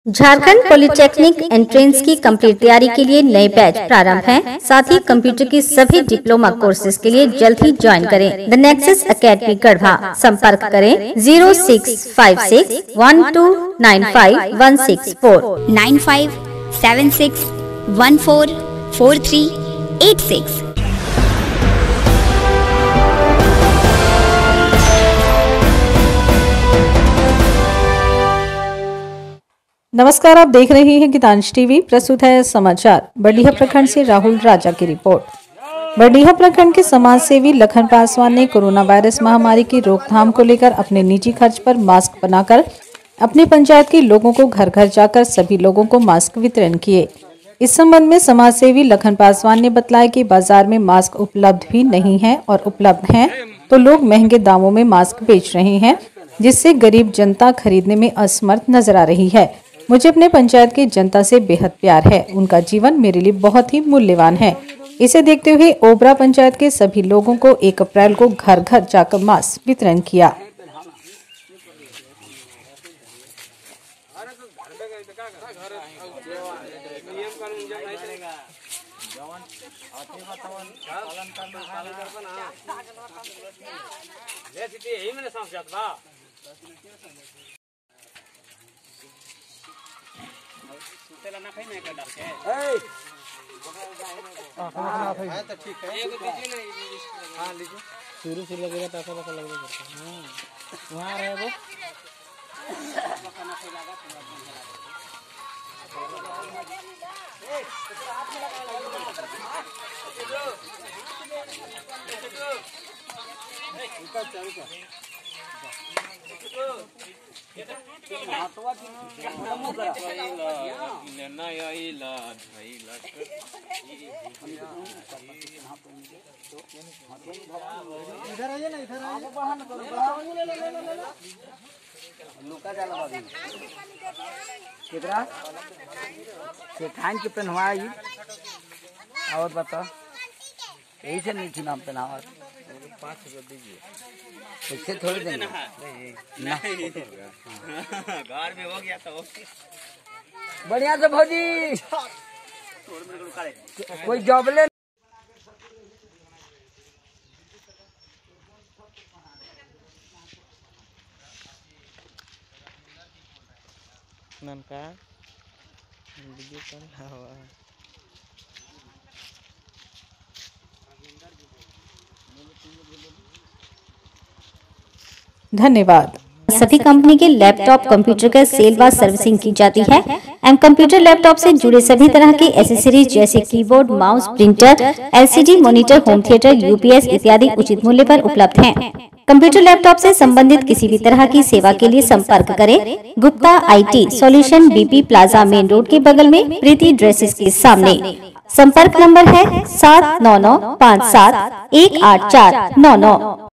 Jharkhand polytechnic entrance की complete तैयारी के लिए नए बैच प्रारंभ हैं। साथ ही कंप्यूटर की सभी डिप्लोमा कोर्सेज के लिए जल्द ही ज्वाइन करें। The Nexus academy Garhwa. संपर्क करें 0656129516 9576144386। नमस्कार, आप देख रहे हैं गीतांश टीवी। प्रस्तुत है समाचार। बरडीहा प्रखंड से राहुल राजा की रिपोर्ट। बरडीहा प्रखंड के समाज सेवी लखन पासवान ने कोरोना वायरस महामारी की रोकथाम को लेकर अपने निजी खर्च पर मास्क बनाकर अपनी पंचायत के लोगों को घर घर जाकर सभी लोगों को मास्क वितरण किए। इस संबंध में समाज सेवी लखन पासवान ने बतलाया कि बाजार में मास्क उपलब्ध भी नहीं है और उपलब्ध हैं तो लोग महंगे दामों में मास्क बेच रहे हैं, जिससे गरीब जनता खरीदने में असमर्थ नजर आ रही है। मुझे अपने पंचायत की जनता से बेहद प्यार है। उनका जीवन मेरे लिए बहुत ही मूल्यवान है। इसे देखते हुए ओबरा पंचायत के सभी लोगों को 1 अप्रैल को घर घर जाकर मास्क वितरण किया। शुरू से लगेगा तो ऐसा लगेगा। वहाँ रहे वो इधर आइए ना, इधर आइए। कितना के पहनवाई और बता, यही से नहीं थी नाम पहनावा। 5 रुपये दीजिए, इससे थोड़ी देंगे ना। घर में हो गया तो बढ़िया से भौजी कोई जॉब ले ननका वीडियो कॉल हवा। धन्यवाद। सभी कंपनी के लैपटॉप कंप्यूटर का सेल व सर्विसिंग की जाती है एवं कंप्यूटर लैपटॉप से जुड़े सभी तरह के एसेसरीज जैसे keyboard, mouse, printer, LCD, monitor, home theatre, UPS इत्यादि उचित मूल्य पर उपलब्ध हैं। कंप्यूटर लैपटॉप से संबंधित किसी भी तरह की सेवा के लिए संपर्क करें Gupta IT solution, BP plaza, main road के बगल में, प्रीति ड्रेसेस के सामने। संपर्क नंबर है 7995718499।